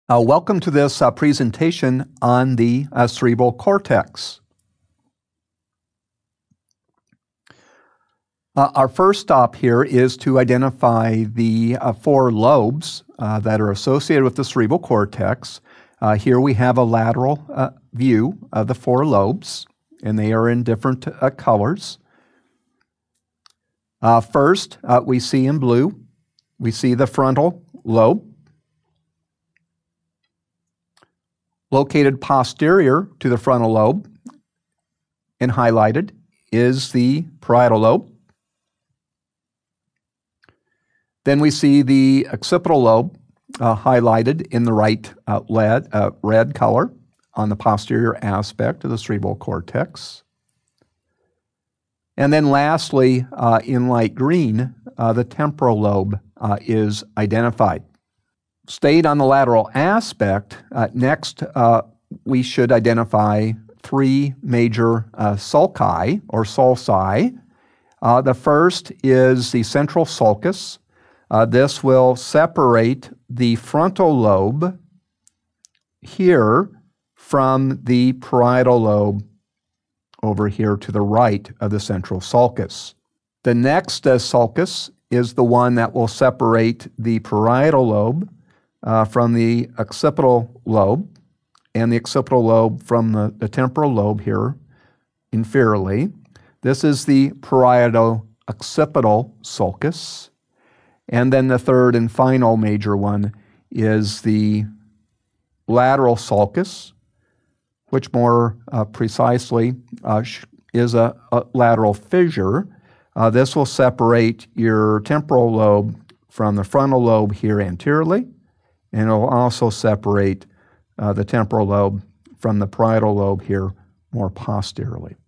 Welcome to this presentation on the cerebral cortex. Our first stop here is to identify the four lobes that are associated with the cerebral cortex. Here we have a lateral view of the four lobes, and they are in different colors. First, we see in blue, we see the frontal lobe. Located posterior to the frontal lobe and highlighted is the parietal lobe. Then we see the occipital lobe highlighted in the red color on the posterior aspect of the cerebral cortex. And then lastly, in light green, the temporal lobe is identified. Stayed on the lateral aspect, next we should identify three major sulci or sulci. The first is the central sulcus. This will separate the frontal lobe here from the parietal lobe over here to the right of the central sulcus. The next sulcus is the one that will separate the parietal lobe from the occipital lobe, and the occipital lobe from the temporal lobe here inferiorly. This is the parieto-occipital sulcus. And then the third and final major one is the lateral sulcus, which more precisely is a lateral fissure. This will separate your temporal lobe from the frontal lobe here anteriorly, and it will also separate the temporal lobe from the parietal lobe here more posteriorly.